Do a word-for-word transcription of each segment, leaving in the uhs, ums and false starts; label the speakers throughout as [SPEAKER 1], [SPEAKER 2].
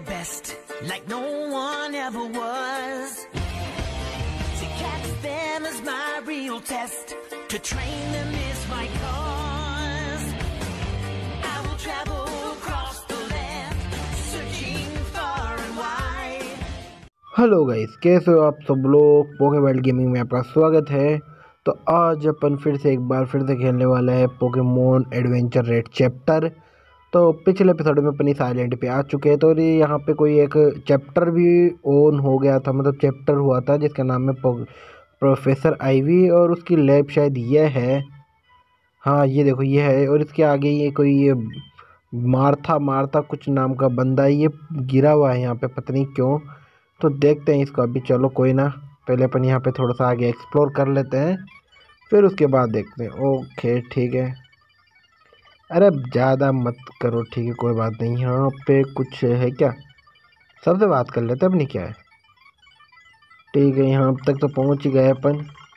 [SPEAKER 1] best, like no one ever was. To catch them is my real test, to train them is my cause. I will travel across the land, searching far and wide.
[SPEAKER 2] Hello guys, कैसे हो आप सब लोग। Pokemon gaming में आपका स्वागत है। तो आज अपन फिर से एक बार फिर से खेलने वाला है पोकेमॉन एडवेंचर रेड चैप्टर। तो पिछले एपिसोड में अपन इस आइलैंड पे आ चुके हैं। तो ये यहाँ पे कोई एक चैप्टर भी ऑन हो गया था, मतलब चैप्टर हुआ था जिसका नाम है प्रोफेसर आईवी, और उसकी लैब शायद ये है। हाँ ये देखो ये है, और इसके आगे ये कोई ये मार्था मार्था कुछ नाम का बंदा ये गिरा हुआ है यहाँ पे, पता नहीं क्यों। तो देखते हैं इसको अभी। चलो कोई ना, पहले अपन यहाँ पे थोड़ा सा आगे एक्सप्लोर कर लेते हैं, फिर उसके बाद देखते हैं। ओके ठीक है, अरे ज़्यादा मत करो, ठीक है कोई बात नहीं। यहाँ पे कुछ है क्या, सबसे बात कर लेते हैं अपनी, क्या है। ठीक है यहाँ तक तो पहुँच ही गए अपन।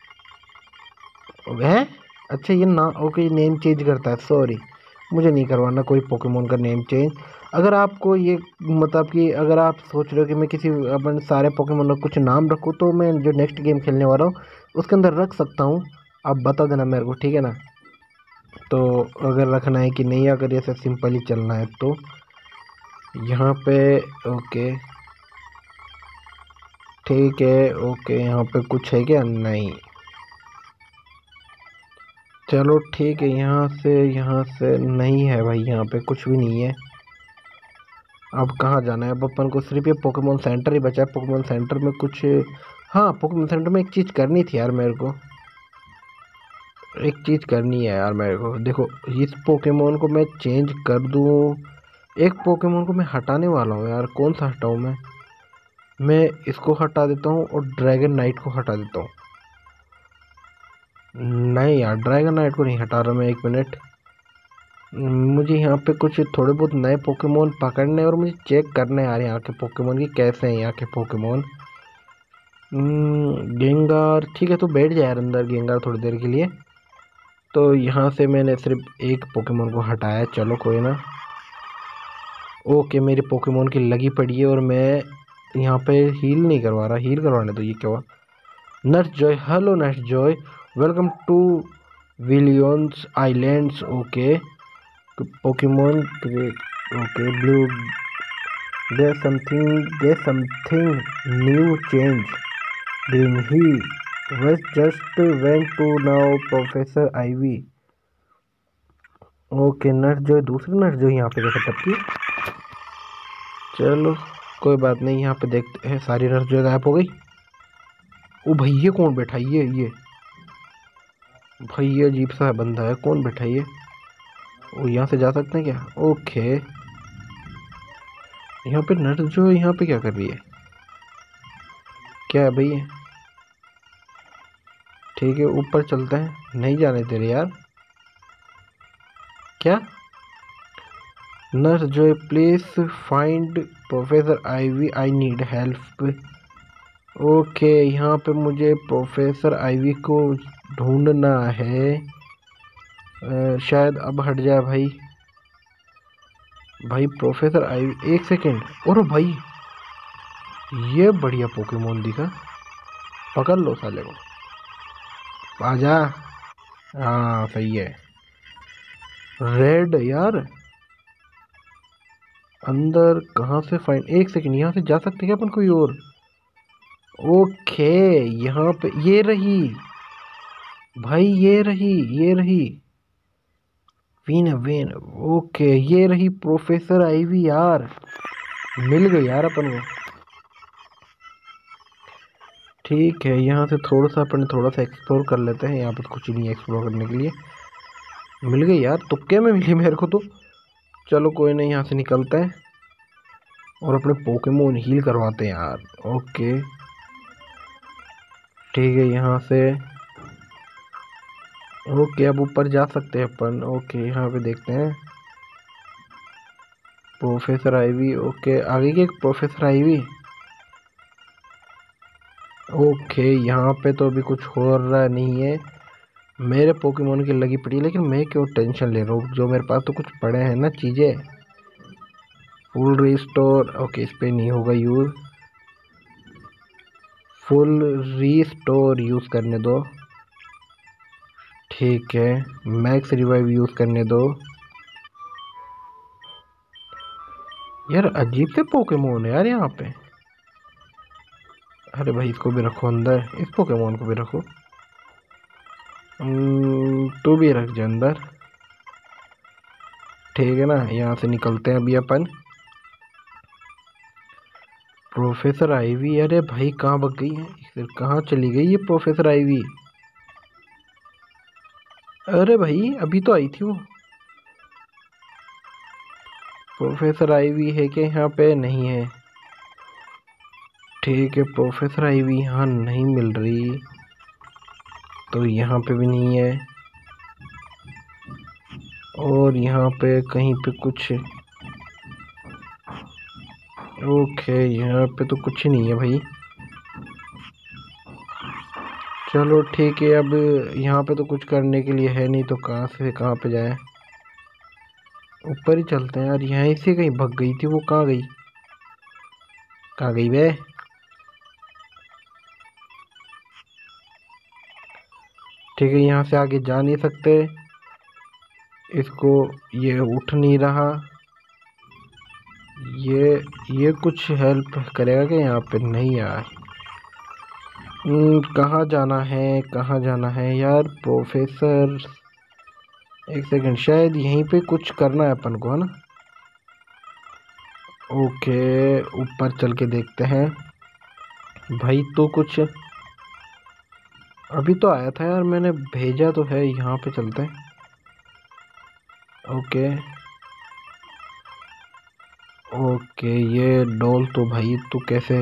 [SPEAKER 2] है अच्छा ये ना, ओके नेम चेंज करता है। सॉरी, मुझे नहीं करवाना कोई पोकेमोन का नेम चेंज। अगर आपको ये मतलब कि अगर आप सोच रहे हो कि मैं किसी अपन सारे पोकेमोन का कुछ नाम रखूँ, तो मैं जो नेक्स्ट गेम खेलने वाला हूँ उसके अंदर रख सकता हूँ। आप बता देना मेरे को, ठीक है ना। तो अगर रखना है कि नहीं, अगर ऐसे सिंपल ही चलना है तो यहाँ पे ओके ठीक है। ओके यहाँ पे कुछ है क्या, नहीं। चलो ठीक है, यहाँ से यहाँ से नहीं है भाई, यहाँ पे कुछ भी नहीं है। अब कहाँ जाना है, अब अपन को सिर्फ ये पोकेमोन सेंटर ही बचा है। पोकेमोन सेंटर में कुछ, हाँ पोकेमोन सेंटर में एक चीज़ करनी थी यार मेरे को, एक चीज़ करनी है यार मेरे को। देखो इस पोकेमोन को मैं चेंज कर दूँ, एक पोकेमोन को मैं हटाने वाला हूँ यार। कौन सा हटाऊँ मैं मैं इसको हटा देता हूँ और ड्रैगन नाइट को हटा देता हूँ। नहीं यार ड्रैगन नाइट को नहीं हटा रहा मैं, एक मिनट। मुझे यहाँ पे कुछ थोड़े बहुत नए पोकेमोन पकड़ने और मुझे चेक करने आ रहे हैं यहाँ के पोकेमोन की कैसे हैं यहाँ के पोकेमोन। गेंगार ठीक है, तो बैठ जाए यार अंदर गेंगार थोड़ी देर के लिए। तो यहाँ से मैंने सिर्फ एक पोकेमोन को हटाया, चलो कोई ना। ओके मेरे पोकेमोन की लगी पड़ी है और मैं यहाँ पे हील नहीं करवा रहा, हील करवाने तो ये क्या हुआ। Nurse Joy, hello nurse Joy, welcome to Williams Islands. Okay Pokemon okay Blue, there something there something new change Green he was just went to now professor Ivy. Okay nurse Joy दूसरी nurse जो यहाँ पे क्या setup की। चलो कोई बात नहीं, यहाँ पे देखते हैं। सारी नर्स जो गायब हो गई। ओ भाई ये कौन बैठा, ये ये भाई ये अजीब सा बंदा है, कौन बैठा ये। ओ यहाँ से जा सकते हैं क्या, ओके। यहाँ पे नर्स जो यहाँ पे क्या कर रही है, क्या है भाई। ठीक है ऊपर चलते हैं, नहीं जाने दे रहे यार। क्या nurse Joy please find professor Ivy, I need help. Okay यहाँ पे मुझे प्रोफेसर आईवी को ढूंढना है। आ, शायद अब हट जाए भाई। भाई प्रोफेसर आईवी, एक सेकेंड। और भाई ये बढ़िया पोकेमोन दिखा, पकड़ लो साले को, आजा। हाँ सही है, रेड यार। अंदर कहाँ से फाइंड, एक सेकंड यहाँ से जा सकते क्या अपन कोई और। ओके यहाँ पे ये रही भाई, ये रही ये रही वेन वेन। ओके ये रही प्रोफेसर आईवी यार, मिल गई यार अपन को। ठीक है यहाँ से थोड़ा सा अपन थोड़ा सा एक्सप्लोर कर लेते हैं। यहाँ पर कुछ नहीं है एक्सप्लोर करने के लिए। मिल गई यार, तुक्के में मिली मेरे को तो। चलो कोई नहीं, यहाँ से निकलते हैं और अपने पोकेमोन हील करवाते हैं यार। ओके ठीक है यहाँ से ओके अब ऊपर जा सकते हैं अपन। ओके यहाँ पे देखते हैं प्रोफेसर आईवी। ओके आगे की एक प्रोफेसर आईवी। ओके यहाँ पे तो अभी कुछ हो रहा नहीं है, मेरे पोकेमोन की लगी पड़ी है, लेकिन मैं क्यों टेंशन ले रहा हूँ, जो मेरे पास तो कुछ पड़े हैं ना चीज़ें। फुल रिस्टोर, ओके इस पे नहीं होगा यूज। फुल रिस्टोर यूज करने दो, ठीक है। मैक्स रिवाइव यूज करने दो। यार अजीब से पोकेमोन है यार यहाँ पे। अरे भाई इसको भी रखो अंदर, इस पोकेमोन को भी रखो। तू भी रख जा अंदर, ठीक है ना। यहाँ से निकलते हैं अभी अपन। प्रोफेसर आईवी, अरे भाई कहाँ भाग गई है, फिर कहाँ चली गई ये प्रोफेसर आईवी। अरे भाई अभी तो आई थी वो। प्रोफेसर आईवी है कि यहाँ पे नहीं है, ठीक है। प्रोफेसर आईवी यहाँ नहीं मिल रही, तो यहाँ पे भी नहीं है, और यहाँ पे कहीं पे कुछ, ओके यहाँ पे तो कुछ ही नहीं है भाई। चलो ठीक है, अब यहाँ पे तो कुछ करने के लिए है नहीं, तो कहाँ से कहाँ पे जाए। ऊपर ही चलते हैं यार, यहाँ से कहीं भग गई थी वो, कहाँ गई, कहाँ गई वे। ठीक है यहाँ से आगे जा नहीं सकते, इसको ये उठ नहीं रहा। ये ये कुछ हेल्प करेगा क्या यहाँ पे, नहीं यार। कहाँ जाना है, कहाँ जाना है यार प्रोफेसर, एक सेकंड, शायद यहीं पे कुछ करना है अपन को, है ना। ओके ऊपर चल के देखते हैं भाई। तो कुछ अभी तो आया था यार, मैंने भेजा तो है, यहाँ पे चलते हैं। ओके ओके ये डॉल तो भाई तू कैसे,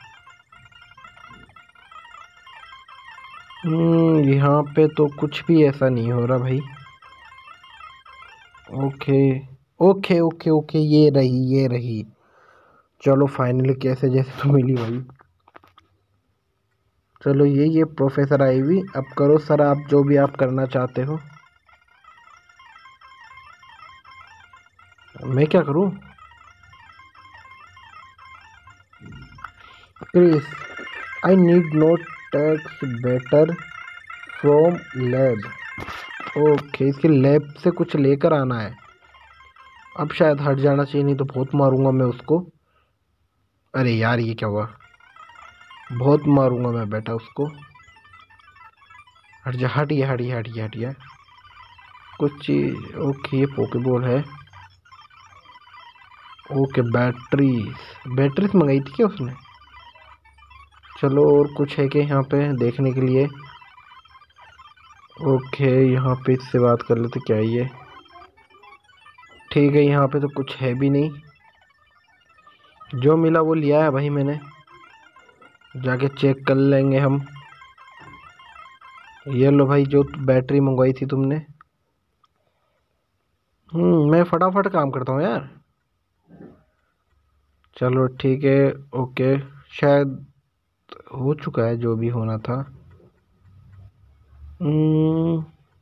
[SPEAKER 2] हम्म यहाँ पे तो कुछ भी ऐसा नहीं हो रहा भाई। ओके ओके ओके ओके ये रही ये रही, चलो फाइनली कैसे जैसे तो मिली भाई। चलो ये ये प्रोफेसर आईवी, अब करो सर आप जो भी आप करना चाहते हो। मैं क्या करूं। Chris I need note tax better from lab, okay इसके लैब से कुछ लेकर आना है। अब शायद हट जाना चाहिए, नहीं तो बहुत मारूंगा मैं उसको। अरे यार ये क्या हुआ, बहुत मारूंगा मैं बेटा उसको। हट जा, हटिए हटिए हटिए हटिए कुछ चीज। ओके ये पोकेबॉल है, ओके बैटरीज बैटरीज मंगाई थी क्या उसने। चलो और कुछ है कि यहाँ पे देखने के लिए। ओके यहाँ पे इससे बात कर लेते, क्या ये ठीक है। यहाँ पे तो कुछ है भी नहीं, जो मिला वो लिया है भाई मैंने, जाके चेक कर लेंगे हम। ये लो भाई जो बैटरी मंगवाई थी तुमने। हम्म मैं फटाफट काम करता हूँ यार। चलो ठीक है, ओके शायद हो चुका है जो भी होना था। हम्म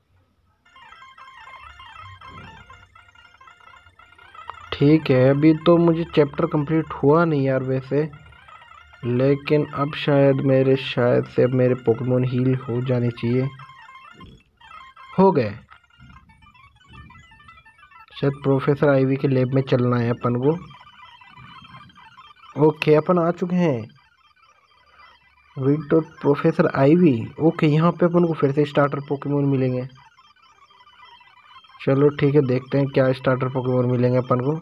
[SPEAKER 2] ठीक है, अभी तो मुझे चैप्टर कंप्लीट हुआ नहीं यार वैसे, लेकिन अब शायद मेरे शायद से अब मेरे पोकेमोन हील हो जाने चाहिए। हो गए, शायद प्रोफेसर आईवी के लैब में चलना है अपन को। ओके अपन आ चुके हैं विद प्रोफेसर आईवी। ओके यहाँ पे अपन को फिर से स्टार्टर पोकेमोन मिलेंगे। चलो ठीक है, देखते हैं क्या स्टार्टर पोकेमोन मिलेंगे अपन को।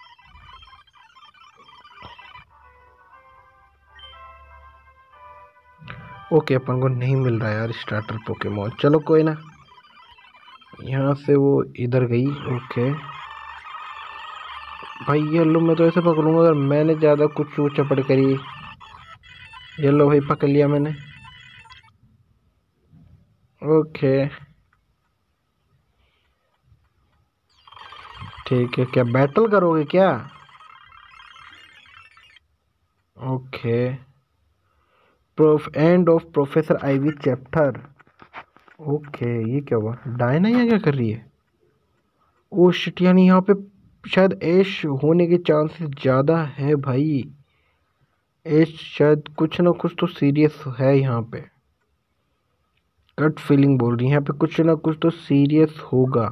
[SPEAKER 2] ओके अपन को नहीं मिल रहा है यार स्टार्टर पोकेमोन, चलो कोई ना। यहाँ से वो इधर गई, ओके भाई ये लो, मैं तो ऐसे पकड़ूंगा अगर मैंने ज़्यादा कुछ चूर चपड़ करी। ये लो भाई पकड़ लिया मैंने। ओके ठीक है, क्या बैटल करोगे क्या। Okay prof end of professor Ivy chapter. Okay ये क्या हुआ, डायना यहाँ क्या कर रही है। ओ शिट, यानी यहाँ पे शायद ऐश होने के चांसेस ज़्यादा है भाई। ऐश शायद कुछ ना कुछ तो सीरियस है यहाँ पे, गट फीलिंग बोल रही है यहाँ पे कुछ ना कुछ तो सीरियस होगा,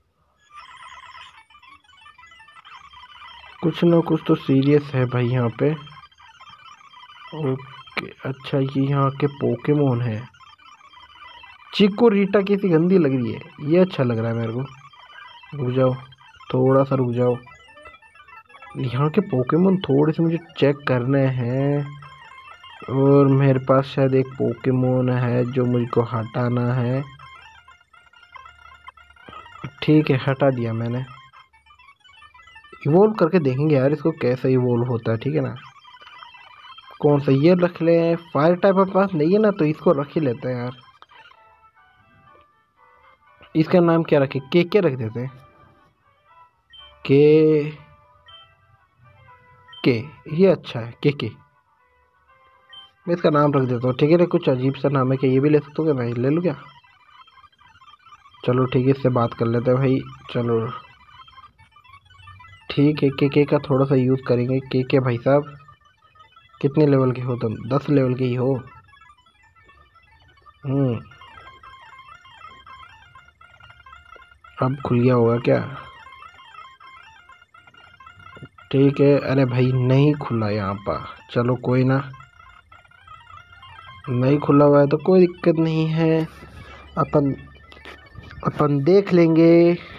[SPEAKER 2] कुछ ना कुछ तो सीरियस है भाई यहाँ पे। ओके अच्छा, ये यहाँ के पोकेमोन है। चिको रीटा कैसी गंदी लग रही है, ये अच्छा लग रहा है मेरे को। रुक जाओ, थोड़ा सा रुक जाओ, यहाँ के पोकेमोन थोड़े से मुझे चेक करने हैं। और मेरे पास शायद एक पोकेमोन है जो मुझको हटाना है। ठीक है, हटा दिया मैंने। इवोल्व करके देखेंगे यार इसको कैसे इवोल्व होता है, ठीक है ना। कौन सा ये रख ले, फायर टाइप अपने पास नहीं है ना, तो इसको रख ही लेते हैं यार। इसका नाम क्या रखे, के के रख देते हैं, के के ये अच्छा है, के के मैं इसका नाम रख देता हूँ। ठीक है, कुछ अजीब सा नाम है, क्या ये भी ले सकते हो क्या भाई, ले लो क्या। चलो ठीक है, इससे बात कर लेते हैं भाई। चलो ठीक है, के के का थोड़ा सा यूज़ करेंगे। के के भाई साहब कितने लेवल के हो तुम, दस लेवल के ही हो। हम्म अब खुल गया होगा क्या, ठीक है। अरे भाई नहीं खुला यहाँ पर, चलो कोई ना, नहीं खुला हुआ है तो कोई दिक्कत नहीं है, अपन अपन देख लेंगे।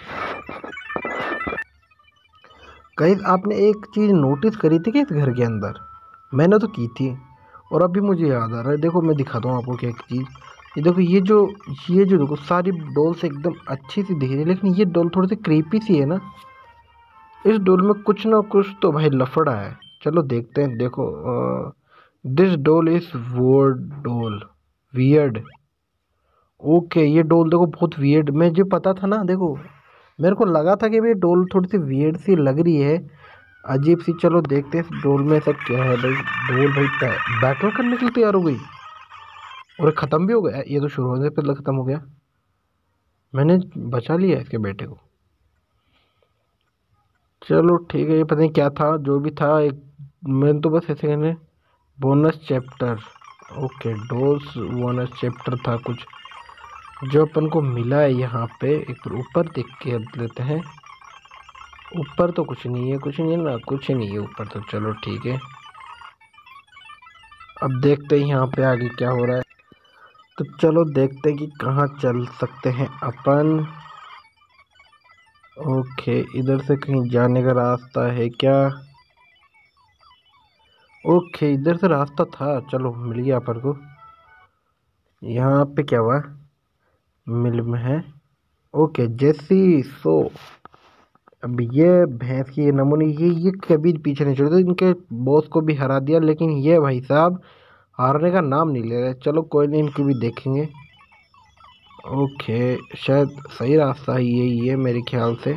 [SPEAKER 2] गाइस आपने एक चीज़ नोटिस करी थी कि इस घर के अंदर, मैंने तो की थी और अभी मुझे याद आ रहा है। देखो मैं दिखाता हूँ आपको क्या एक चीज़, ये देखो, ये जो ये जो देखो सारी डॉल्स एकदम अच्छी सी दिख रही है, लेकिन ये डॉल थोड़ी सी क्रीपी सी है ना। इस डॉल में कुछ ना कुछ तो भाई लफड़ा है। चलो देखते हैं। देखो this doll is word doll weird. Okay ये डॉल देखो बहुत वियर्ड, मुझे पता था ना, देखो मेरे को लगा था कि भाई डॉल थोड़ी सी वियर्ड सी लग रही है, अजीब सी। चलो देखते हैं इस डॉल में ऐसा क्या है भाई। डॉल भाई बैटल करने के लिए तैयार हो गई और ख़त्म भी हो गया, ये तो शुरू होने से पहले ख़त्म हो गया। मैंने बचा लिया इसके बेटे को। चलो ठीक है, ये पता नहीं क्या था, जो भी था एक, मैंने तो बस ऐसे कहने bonus chapter. Okay dolls bonus chapter था कुछ जो अपन को मिला है यहाँ पे। एक ऊपर देख के लेते हैं, ऊपर तो कुछ नहीं है, कुछ नहीं है ना, कुछ नहीं है ऊपर तो। चलो ठीक है, अब देखते हैं यहाँ पे आगे क्या हो रहा है। तो चलो देखते हैं कि कहाँ चल सकते हैं अपन। ओके इधर से कहीं जाने का रास्ता है क्या, ओके इधर से रास्ता था, चलो मिल गया अपन को। यहाँ पे क्या हुआ, मिल में है। ओके जैसी सो, अब ये भैंस की ये नमूने, ये ये कभी पीछे नहीं छोड़ते, इनके बॉस को भी हरा दिया, लेकिन ये भाई साहब हारने का नाम नहीं ले रहे। चलो कोई नहीं, इनकी भी देखेंगे। ओके शायद सही रास्ता ही यही है मेरे ख्याल से।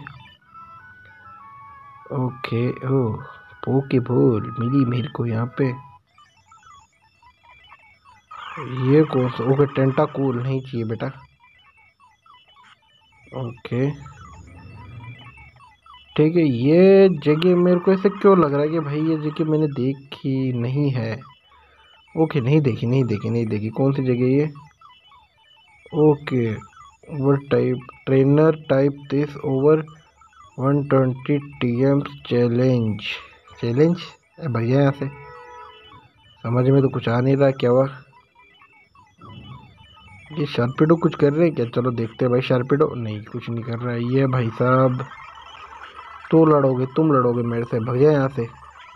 [SPEAKER 2] ओके ओ पोके बॉल मिली मेरे को यहाँ पे। ये कौन सा, ओके टेंटाकूल नहीं चाहिए बेटा। ओके ठीक है, ये जगह मेरे को ऐसे क्यों लग रहा है कि भाई ये जगह मैंने देखी नहीं है। ओके नहीं देखी नहीं देखी नहीं देखी, कौन सी जगह ये। Okay over type trainer type this over one twenty T M challenge challenge भैया यहाँ से समझ में तो कुछ आ नहीं रहा क्या हुआ। ये शार्पिडो कुछ कर रहे हैं क्या, चलो देखते हैं भाई। शार्पिडो नहीं कुछ नहीं कर रहा है ये भाई साहब, तो लड़ोगे तुम लड़ोगे मेरे से, भैया यहाँ से।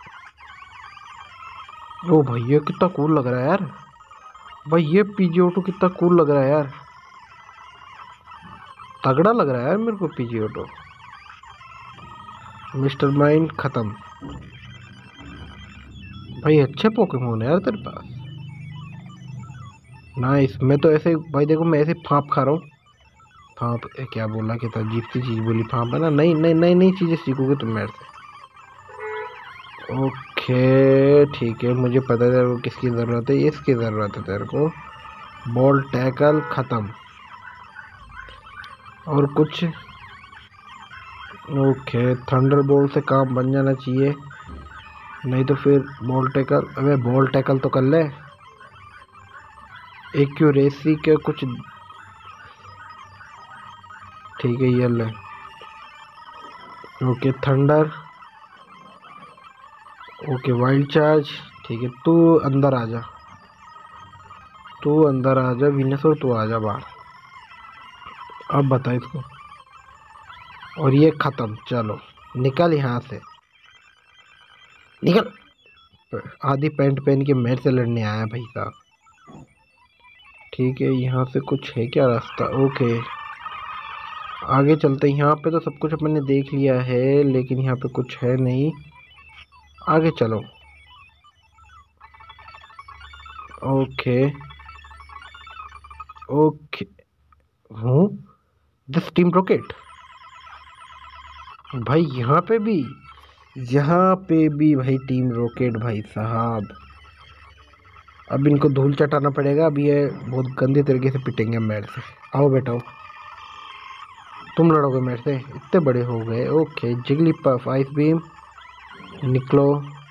[SPEAKER 2] ओ भाई ये कितना कूल लग रहा है यार, भाई ये पीजी ऑटो कितना कूल लग रहा है यार, तगड़ा लग रहा है यार मेरे को पीजी ऑटो। मिस्टर माइंड खत्म, भाई अच्छे पोकेमोन है यार तेरे पास, नाइस। मैं तो ऐसे भाई देखो, मैं ऐसे फाँप खा रहा हूँ। फाँप क्या बोला, कि अजीब सी चीज़ बोली फाँप है ना, नई नई नई नई चीज़ें सीखोगे तुम मेरे से। ओके ठीक है, मुझे पता है तेरे को किसकी ज़रूरत है, इसकी ज़रूरत है तेरे को। बॉल टैकल ख़त्म, और कुछ ओके, थंडर बोल्ट से काम बन जाना चाहिए, नहीं तो फिर बॉल टैकल। अबे बॉल टैकल तो कर ले। एक्यूरेसी के कुछ ठीक है, ये ले। Okay thunder, okay wild charge. ठीक है, तू अंदर आ जा, तू अंदर आ जा विनेसर, तू आ जा बाहर। अब बता इसको। और ये खत्म, चलो निकल यहाँ से, निकल। आधी पैंट पहन के मेरे से लड़ने आया भाई साहब। ठीक है, यहाँ से कुछ है क्या रास्ता? ओके आगे चलते हैं। यहाँ पे तो सब कुछ अपन ने देख लिया है, लेकिन यहाँ पे कुछ है नहीं, आगे चलो। Okay okay, who this Team Rocket. भाई यहाँ पे भी, यहाँ पे भी भाई टीम रॉकेट भाई साहब। अब इनको धूल चटाना पड़ेगा, अब ये बहुत गंदे तरीके से पिटेंगे मेरे से। आओ बेटा आओ, तुम लड़ोगे मेरे से, इतने बड़े हो गए। Okay Jigglypuff, ice beam, निकलो।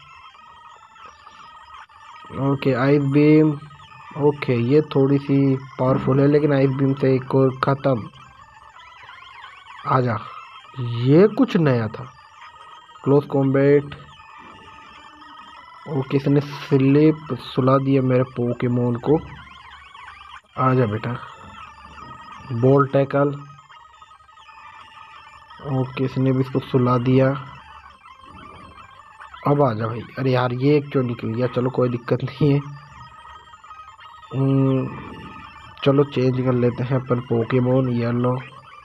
[SPEAKER 2] ओके आइस बीम, ओके ये थोड़ी सी पावरफुल है, लेकिन आइस बीम से एक और खत्म। आजा, ये कुछ नया था। क्लोज कॉम्बैट, ओके इसने स्लिप सुला दिया मेरे पोकेमोन को। आजा बेटा, बॉल टैकल, ओके इसने भी इसको सुला दिया। अब आजा भाई। अरे यार ये क्यों निकल गया, चलो कोई दिक्कत नहीं है। चलो चेंज कर लेते हैं अपन पोकेमोन। येलो,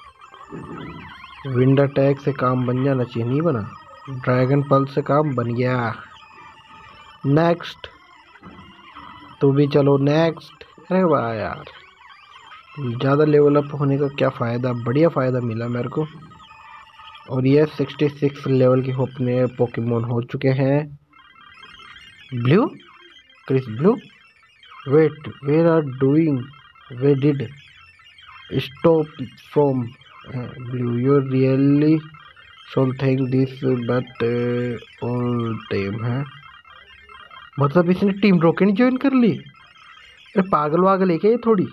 [SPEAKER 2] विंड अटैक से काम बन जाना चाहिए, नहीं बना। ड्रैगन पल्स से काम बन गया। नेक्स्ट, तू भी चलो नेक्स्ट। अरे वाह यार, ज़्यादा लेवल अप होने का क्या फ़ायदा, बढ़िया फ़ायदा मिला मेरे को। और ये छियासठ लेवल के अपने पोकेमोन हो चुके हैं। Blue, Chris Blue, wait where are doing, we did stop from Blue, you really should think this but all time है। मतलब इसने टीम रॉकेट ज्वाइन कर ली। अरे पागल वागल है क्या ये थोड़ी।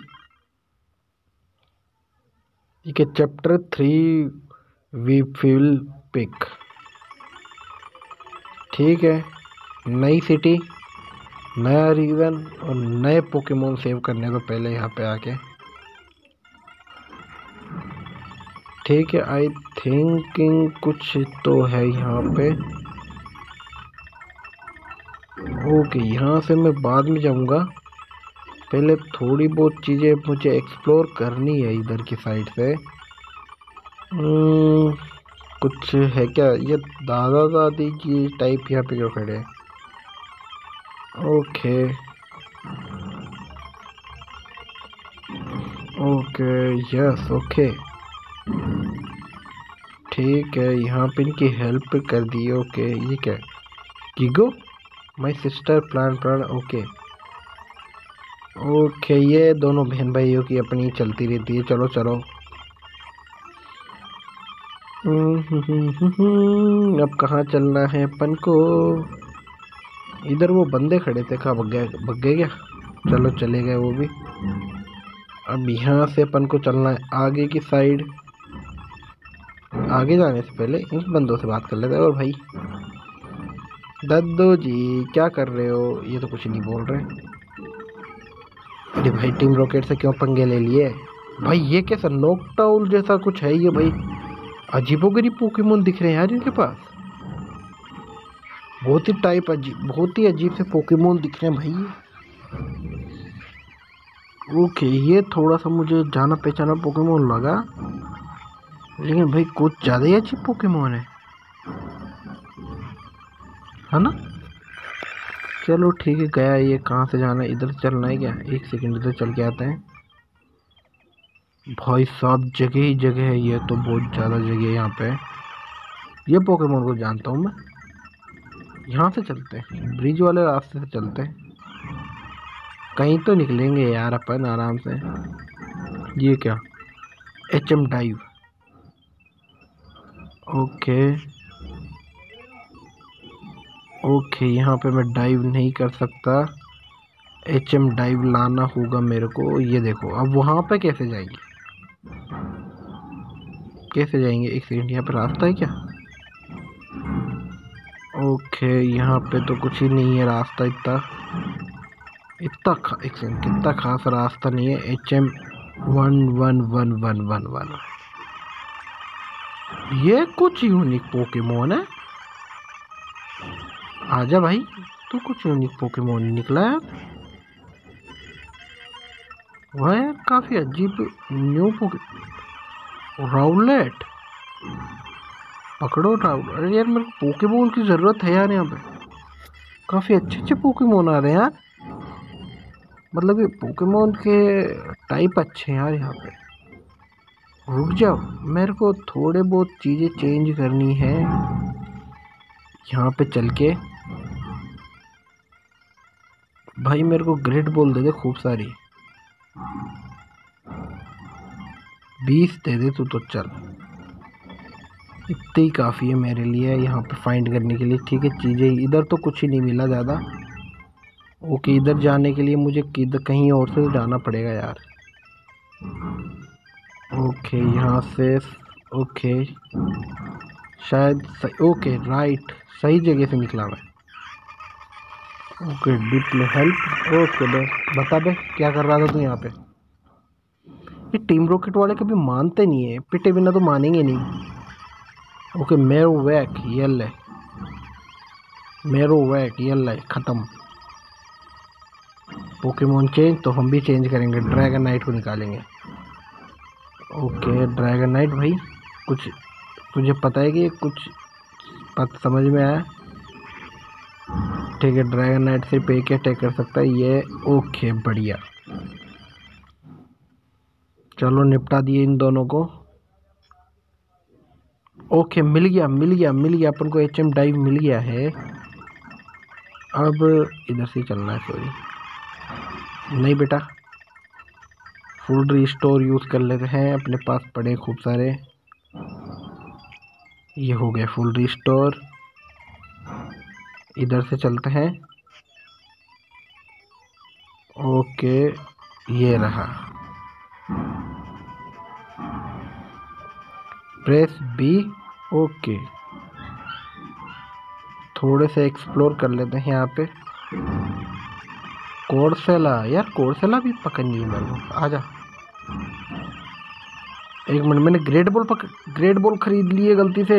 [SPEAKER 2] ठीक है, chapter three we feel pick. ठीक है, नई सिटी, नया रीजन और नए पोकेमोन सेव करने को पहले यहाँ पे आके। ठीक है, आई थिंकिंग कुछ तो है यहाँ पे। ओके यहाँ से मैं बाद में जाऊँगा, पहले थोड़ी बहुत चीज़ें मुझे एक्सप्लोर करनी है इधर की साइड से। कुछ है क्या? ये दादा दादी की टाइप यहाँ पे क्यों खड़े हैं? ओके ओके यस ओके ठीक है, यहाँ पे इनकी हेल्प कर दी। ओके ये क्या? कीगो my sister plan plan. Okay okay, ये दोनों बहन भाइयों की अपनी चलती रहती है। चलो चलो अब कहाँ चलना है अपन को? इधर वो बंदे खड़े थे, कहाँ भग गए? भग गए क्या? चलो चले गए वो भी। अब यहाँ से अपन को चलना है आगे की साइड। आगे जाने से पहले इन बंदों से बात कर लेते हैं। और भाई दद्दू जी क्या कर रहे हो? ये तो कुछ नहीं बोल रहे। अरे भाई टीम रॉकेट से क्यों पंगे ले लिए भाई? ये कैसा नॉकडाउन जैसा कुछ है ये भाई? अजीबोगरीब पोकेमोन दिख रहे हैं यार इनके पास। बहुत ही टाइप अजीब, बहुत ही अजीब से पोकेमोन दिख रहे हैं भाई। ओके ये थोड़ा सा मुझे जाना पहचाना पोकेमोन लगा, लेकिन भाई कुछ ज़्यादा ही अजीब पोकेमोन है, है ना? चलो ठीक है, गया। ये कहाँ से जाना है? इधर चलना है क्या? एक सेकंड इधर चल के आते हैं। भाई साहब जगह ही जगह है, ये तो बहुत ज़्यादा जगह है यहाँ पे। ये पोकेमोन को जानता हूँ मैं। यहाँ से चलते हैं, ब्रिज वाले रास्ते से चलते हैं, कहीं तो निकलेंगे यार अपन आराम से। ये क्या? H M dive. Okay okay, यहाँ पे मैं डाइव नहीं कर सकता, एच एम डाइव लाना होगा मेरे को। ये देखो, अब वहाँ पे कैसे जाएंगे, कैसे जाएंगे? एक सेकंड, यहाँ पे रास्ता है क्या? ओके, यहाँ पे तो कुछ ही नहीं है रास्ता, इतना इतना खा, एक सेकंड, कितना खास रास्ता नहीं है। H M one one one one one one, ये कुछ यूनिक पोकेमोन है। आजा भाई, तू कुछ यूनिक पोकेमोन निकला है। वह यार काफी अजीब न्यू पोके, राउलेट, पकड़ो राउलेट। अरे यार, मेरे को पोकेमोन की जरूरत है यार, यहाँ पे काफी अच्छे अच्छे पोकेमोन आ रहे हैं यार, मतलब ये पोकेमोन के टाइप अच्छे हैं यार यहाँ पे। रुक जाओ, मेरे को थोड़े बहुत चीजें चेंज करनी है यहाँ पे चल के। भाई मेरे को ग्रेट बॉल दे दे खूब सारी, बीस दे दे तू तो, चल इतनी ही काफ़ी है मेरे लिए यहाँ पे फाइंड करने के लिए। ठीक है, चीज़ें इधर तो कुछ ही नहीं मिला ज़्यादा। ओके, इधर जाने के लिए मुझे किधर कहीं और से जाना पड़ेगा यार। ओके, यहाँ से, ओके शायद सही, ओके राइट, सही जगह से निकला मैं। ओके, डिप्लो हेल्प। ओके बे, बता बे क्या कर रहा था तू यहाँ पे? ये टीम रॉकेट वाले कभी मानते नहीं है, पिटे बिना तो मानेंगे नहीं। ओके, मेरो वैक, ये ले मेरो वैक, ये ले, ख़त्म। पोकेमोन चेंज, तो हम भी चेंज करेंगे, ड्रैगन नाइट को निकालेंगे। ओके ड्रैगन नाइट, भाई कुछ तुझे पता है कि कुछ पता समझ में आया? ठीक है, ड्रैगन नाइट सिर्फ एक ही अटैक कर सकता है ये। ओके बढ़िया, चलो निपटा दिए इन दोनों को। ओके, मिल गया मिल गया मिल गया अपन को, एच एम डाइव मिल गया है। अब इधर से चलना है, सॉरी नहीं बेटा, फुल रिस्टोर यूज़ कर लेते हैं, अपने पास पड़े खूब सारे। ये हो गया फुल रिस्टोर। इधर से चलते हैं। ओके, ये रहा, प्रेस बी। ओके, थोड़े से एक्सप्लोर कर लेते हैं यहाँ पे। कोर्सेला, यार कोर्सेला भी पकड़नी है मेरे को, आजा। एक मिनट, मैंने ग्रेट बॉल पक ग्रेट बॉल खरीद लिए गलती से,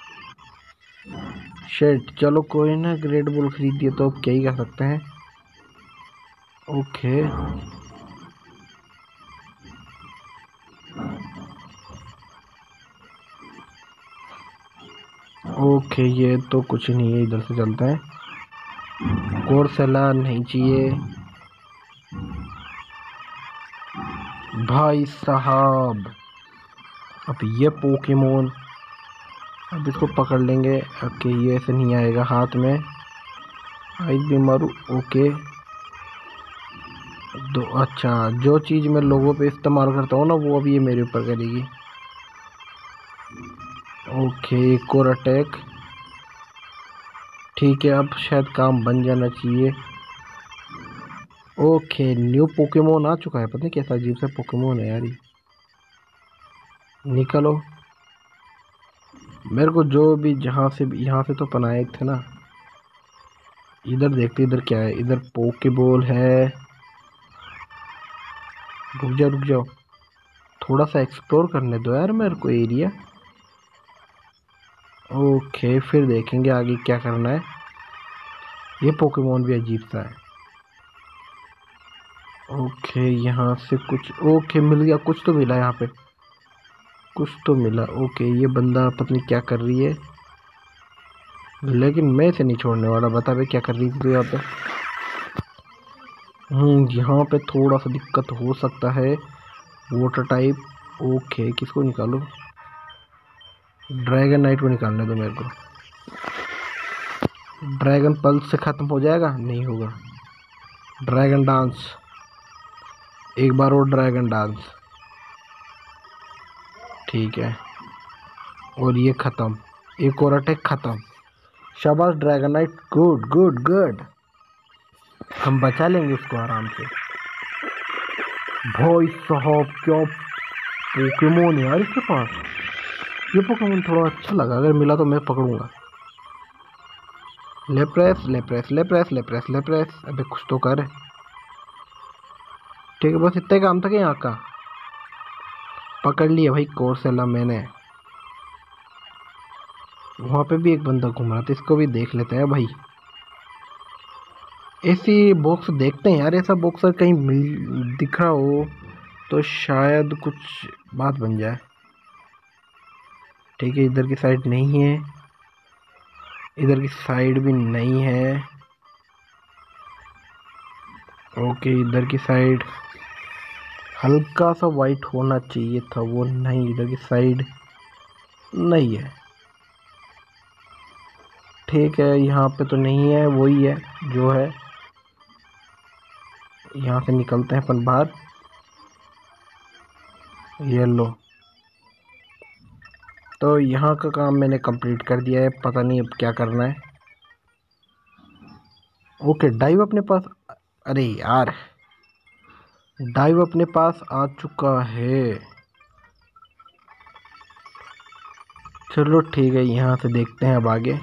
[SPEAKER 2] शेट। चलो कोई ना, ग्रेट बॉल खरीद दिए तो अब क्या ही कर सकते हैं। ओके ओके, ये तो कुछ नहीं है, इधर से चलते हैं। कोर्सेला नहीं चाहिए भाई साहब। अब ये पोकेमोन, अब इसको पकड़ लेंगे। ओके, ये ऐसे नहीं आएगा हाथ में, आइस भी मारू। ओके दो, अच्छा जो चीज़ मैं लोगों पे इस्तेमाल करता हूँ ना, वो अब ये मेरे ऊपर करेगी। ओके, एक और अटैक, ठीक है, अब शायद काम बन जाना चाहिए। ओके, न्यू पोकेमोन आ चुका है, पता नहीं कैसा अजीब सा पोकेमोन है यार ये। निकलो, मेरे को जो भी जहाँ से भी, यहाँ से तो पनाए थे ना। इधर देखते इधर क्या है, इधर पोकेबॉल है। रुक जाओ रुक जाओ, थोड़ा सा एक्सप्लोर करने दो यार मेरे को एरिया। ओके, फिर देखेंगे आगे क्या करना है। ये पोकेमोन भी अजीब सा है। ओके, यहाँ से कुछ, ओके मिल गया, कुछ तो मिला यहाँ पे, कुछ तो मिला। ओके, ये बंदा पता नहीं क्या कर रही है, लेकिन मैं इसे नहीं छोड़ने वाला। बता भाई क्या कर रही थी यहाँ पे? हम्म यहाँ पे थोड़ा सा दिक्कत हो सकता है, वाटर टाइप। ओके, किसको निकालो? ड्रैगन नाइट को निकालने दो मेरे को। ड्रैगन पल्स से ख़त्म हो जाएगा? नहीं होगा। ड्रैगन डांस, एक बार और ड्रैगन डांस, ठीक है। और ये ख़त्म, एक और अटैक ख़त्म। शाबाश ड्रैगनाइट, गुड गुड गुड, हम बचा लेंगे उसको आराम से। भाई साहब क्या पोकेमोन है यार इसके पास। ये पोकेमोन थोड़ा अच्छा लगा, अगर मिला तो मैं पकड़ूंगा। लेप्रेस लेप्रेस लेप्रेस लेप्रेस लेप्रेस, अबे कुछ तो कर। ठीक है, बस इतना काम था कि यहाँ का पकड़ लिया भाई कोर्सेला मैंने। वहाँ पे भी एक बंदा घूम रहा था, इसको भी देख लेते हैं भाई। ऐसी बॉक्स देखते हैं यार, ऐसा बॉक्सर कहीं मिल दिख रहा हो तो शायद कुछ बात बन जाए। ठीक है, इधर की साइड नहीं है, इधर की साइड भी नहीं है। ओके, इधर की साइड हल्का सा वाइट होना चाहिए था, वो नहीं, इधर की साइड नहीं है। ठीक है, यहाँ पे तो नहीं है, वही है जो है। यहाँ से निकलते हैं अपन बाहर। ये लो, तो यहाँ का काम मैंने कंप्लीट कर दिया है, पता नहीं अब क्या करना है। ओके, डाइव अपने पास, अरे यार डाइव अपने पास आ चुका है। चलो ठीक है, यहाँ से देखते हैं अब आगे।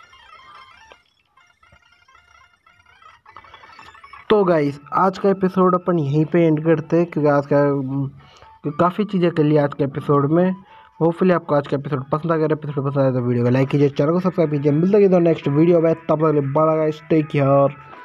[SPEAKER 2] तो गाइस आज का एपिसोड अपन यहीं पे एंड करते हैं, क्योंकि आज का काफ़ी चीज़ें कर ली आज के एपिसोड में। होपफुली आपको आज का एपिसोड पसंद आ गया। एपिसोड पसंद आया तो वीडियो को लाइक कीजिए, चैनल को सब्सक्राइब कीजिए। मिलते हैं नेक्स्ट वीडियो में, तब तक बाय गाइस, टेक केयर।